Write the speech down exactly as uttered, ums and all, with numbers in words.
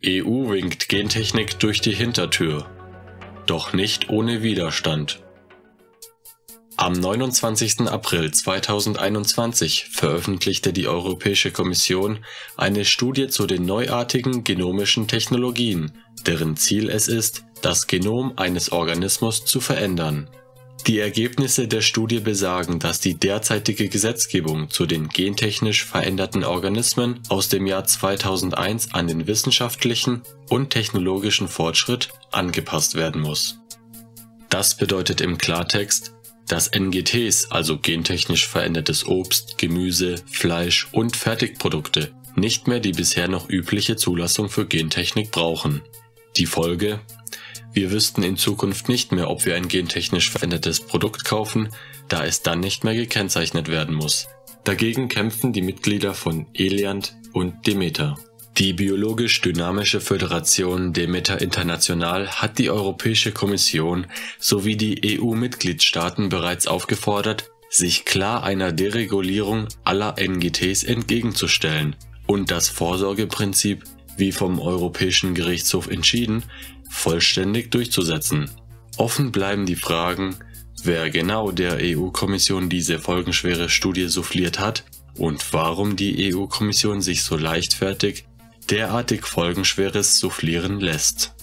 E U winkt Gentechnik durch die Hintertür. Doch nicht ohne Widerstand. Am neunundzwanzigsten April zweitausendeinundzwanzig veröffentlichte die Europäische Kommission eine Studie zu den neuartigen genomischen Technologien, deren Ziel es ist, das Genom eines Organismus zu verändern. Die Ergebnisse der Studie besagen, dass die derzeitige Gesetzgebung zu den gentechnisch veränderten Organismen aus dem Jahr zweitausendeins an den wissenschaftlichen und technologischen Fortschritt angepasst werden muss. Das bedeutet im Klartext, dass N G Ts, also gentechnisch verändertes Obst, Gemüse, Fleisch und Fertigprodukte, nicht mehr die bisher noch übliche Zulassung für Gentechnik brauchen. Die Folge? Wir wüssten in Zukunft nicht mehr, ob wir ein gentechnisch verändertes Produkt kaufen, da es dann nicht mehr gekennzeichnet werden muss. Dagegen kämpfen die Mitglieder von Eliant und Demeter. Die biologisch-dynamische Föderation Demeter International hat die Europäische Kommission sowie die E U-Mitgliedstaaten bereits aufgefordert, sich klar einer Deregulierung aller N G Ts entgegenzustellen und das Vorsorgeprinzip, wie vom Europäischen Gerichtshof entschieden, vollständig durchzusetzen. Offen bleiben die Fragen, wer genau der E U-Kommission diese folgenschwere Studie souffliert hat und warum die E U-Kommission sich so leichtfertig derartig Folgenschweres soufflieren lässt.